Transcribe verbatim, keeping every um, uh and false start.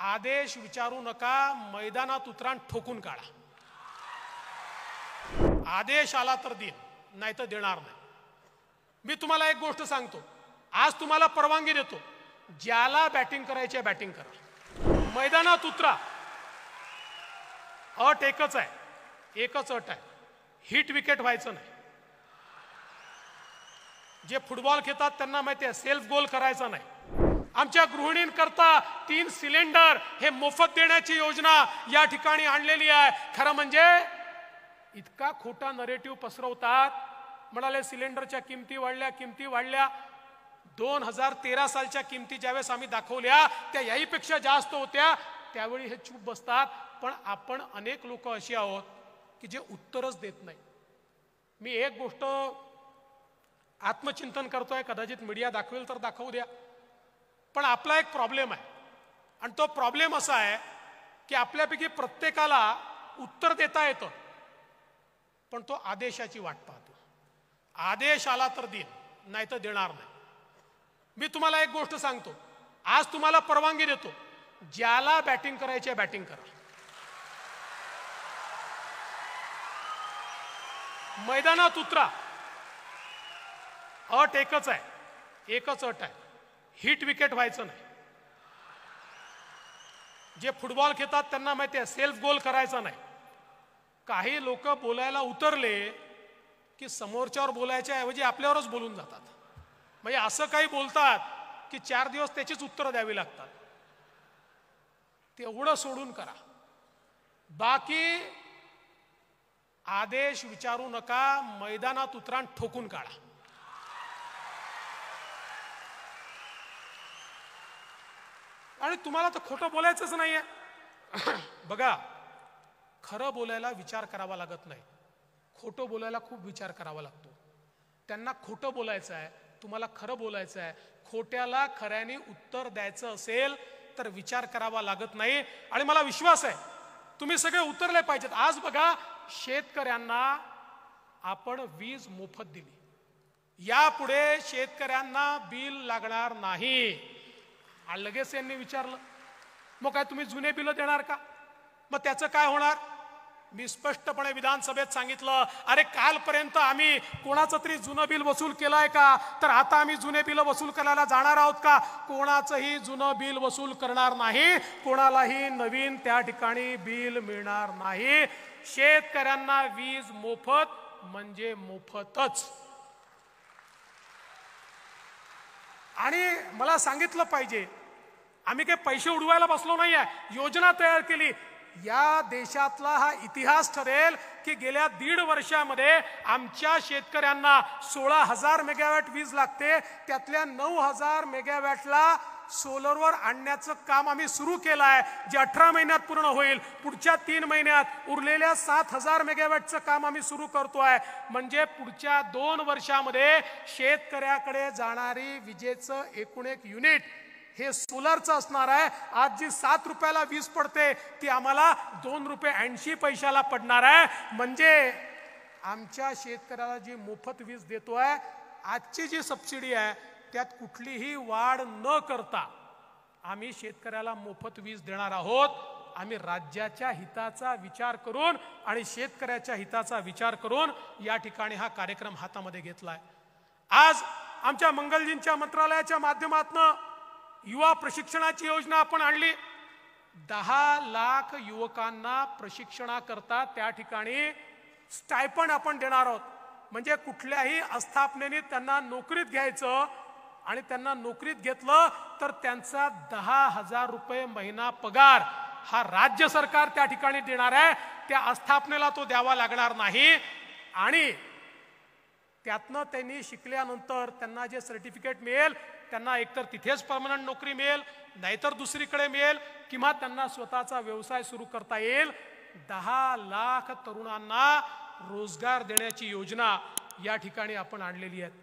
आदेश विचारू नका, मैदानात उतरा, ठोकून काढा. आदेश आला तर देईन, नाही तर देणार नाही. मी तुम्हाला एक गोष्ट सांगतो, आज तुम्हाला परवानगी देतो, ज्याला बॅटिंग करायची आहे बॅटिंग करा, मैदानात उतरा. अट एकच आहे, एकच अट आहे, हिट विकेट व्हायचं नाही. जे फुटबॉल खेळतात त्यांना माहिती आहे, सेल्फ गोल करायचा नाही. आमच्या गृहिणींकरता तीन सिलेंडर हे मोफत देण्याची योजना या ठिकाणी आणलेली आहे. खरं म्हणजे इतका खोटा नरेटिव्ह पसरवतात. म्हणाले सिलेंडरच्या किमती वाढल्या, किमती वाढल्या. दोन हजार तेरा सालच्या किमती ज्यावेळेस आम्ही दाखवल्या त्या याहीपेक्षा जास्त होत्या. त्यावेळी हे चूप बसतात. पण आपण अनेक लोक अशी आहोत की जे उत्तरच देत नाही. मी एक गोष्ट आत्मचिंतन करतोय, कदाचित मीडिया दाखवेल तर दाखवू द्या, पण आपला एक प्रॉब्लेम आहे. आणि तो प्रॉब्लेम असा आहे की आपल्यापैकी प्रत्येकाला उत्तर देता येतं, पण तो आदेशाची वाट पाहतो. आदेश आला तर देईन, नाही तर देणार नाही. मी तुम्हाला एक गोष्ट सांगतो, आज तुम्हाला परवानगी देतो, ज्याला बॅटिंग करायची आहे बॅटिंग करा, मैदानात उतरा. अट एकच आहे, एकच अट आहे, हिट विकेट व्हायचं नाही. जे फुटबॉल खेळतात त्यांना माहिती आहे, सेल्फ गोल करायचा नाही. काही लोक बोलायला उतरले की समोरच्यावर बोलायच्या ऐवजी आपल्यावरच बोलून जातात. म्हणजे असं काही बोलतात की चार दिवस त्याचीच उत्तरं द्यावी लागतात. तेवढं सोडून करा. बाकी आदेश विचारू नका, मैदानात उतरा, ठोकून काढा. आणि तुम्हाला तर खोटं बोलायचंच नाहीये. बघा, खरं बोलायला विचार करावा लागत नाही, खोटं बोलायला खूप विचार करावा लागतो. त्यांना खोटं बोलायचं आहे, तुम्हाला खरं बोलायचं आहे. खोट्याला खऱ्याने उत्तर द्यायचं असेल तर विचार करावा लागत नाही. आणि मला विश्वास आहे तुम्ही सगळे उतरले पाहिजेत. आज बघा, शेतकऱ्यांना आपण वीज मोफत दिली, यापुढे शेतकऱ्यांना बिल लागणार नाही. लगेच यांनी विचारलं, मग काय तुम्ही जुने बिल देणार का? मग त्याचं काय होणार? मी स्पष्टपणे विधानसभेत सांगितलं, अरे कालपर्यंत आम्ही कोणाचं तरी जुनं बिल वसूल केलंय का? तर आता आम्ही जुने बिल वसूल करायला जाणार आहोत का? कोणाचंही जुनं बिल वसूल करणार नाही, कोणालाही नवीन त्या ठिकाणी बिल मिळणार नाही. शेतकऱ्यांना वीज मोफत म्हणजे मोफतच. आणि मला सांगितलं पाहिजे, आम्ही काही पैसे उडवायला बसलो नाहीये, योजना तयार केली. या देशातला हा इतिहास ठरेल की गेल्या दीड वर्षामध्ये आमच्या शेतकऱ्यांना सोळा हजार मेगावॅट वीज लागते, त्यातल्या नऊ हजार मेगावॅटला सोलरवर आणण्याचं काम आम्ही सुरू केलं आहे, जे अठरा महिन्यात पूर्ण होईल. पुढच्या तीन महिन्यात उरलेल्या सात हजार मेगावॅटचं काम आम्ही सुरू करतोय. म्हणजे पुढच्या दोन वर्षामध्ये शेतकऱ्याकडे जाणारी विजेचं एकूण एक युनिट हे सोलरचं असणार आहे. आज जी सात रुपयाला वीज पडते ती आम्हाला दोन रुपये ऐंशी पैशाला पडणार आहे. म्हणजे आमच्या शेतकऱ्याला जी मोफत वीज देतोय, आजची जी सबसिडी आहे त्यात कुठलीही वाढ न करता आम्ही शेतकऱ्याला मोफत वीज देणार आहोत. आम्ही राज्याच्या हिताचा विचार करून आणि शेतकऱ्याच्या हिताचा विचार करून या ठिकाणी हा कार्यक्रम हातामध्ये घेतलाय. आज आमच्या मंगलजींच्या मंत्रालयाच्या माध्यमातून युवा प्रशिक्षणाची योजना आपण आणली. दहा लाख युवकांना प्रशिक्षणाकरता त्या ठिकाणी स्टायपंड आपण देणार आहोत. म्हणजे कुठल्याही आस्थापनेने त्यांना नोकरीत घ्यायचं आणि त्यांना नोकरीत घेतलं तर त्यांचा दहा हजार रुपये महिना पगार हा राज्य सरकार त्या ठिकाणी देणार आहे. त्या आस्थापनेला तो द्यावा लागणार नाही. आणि त्यातनं त्यांनी शिकल्यानंतर त्यांना जे सर्टिफिकेट मिळेल त्यांना एकतर तिथेच परमनंट नोकरी मिळेल, नाहीतर दुसरीकडे मिळेल, किंवा त्यांना स्वतःचा व्यवसाय सुरू करता येईल. दहा लाख तरुणांना रोजगार देण्याची योजना या ठिकाणी आपण आणलेली आहे.